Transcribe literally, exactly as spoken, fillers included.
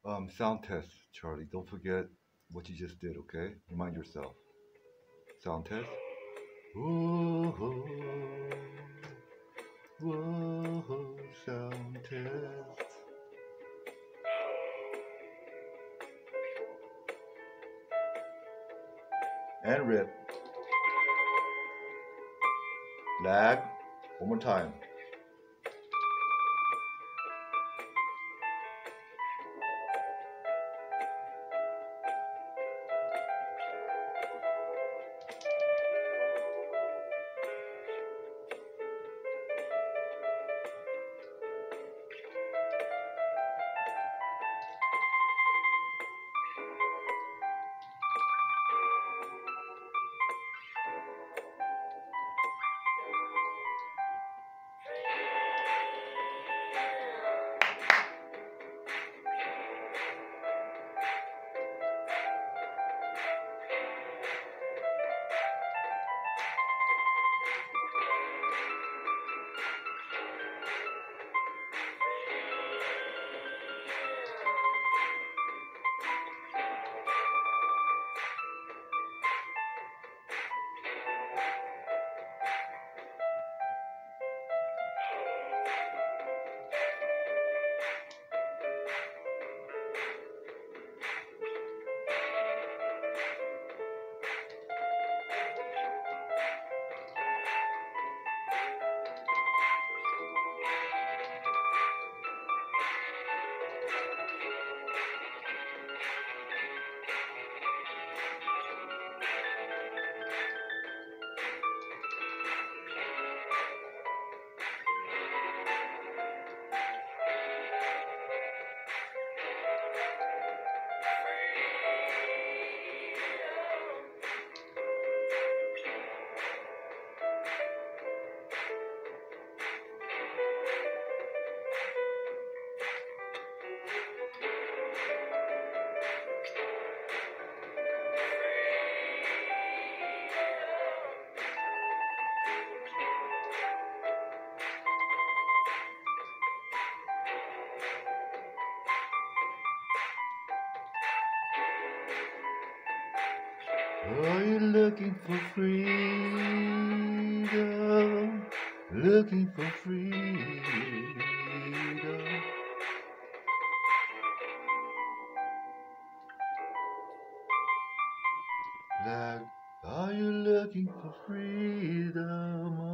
Um, sound test, Charlie. Don't forget what you just did, okay? Remind yourself. Sound test. Whoa, whoa, sound test. And rip. Lag. One more time. Are you looking for freedom? Looking for freedom? Like, are you looking for freedom?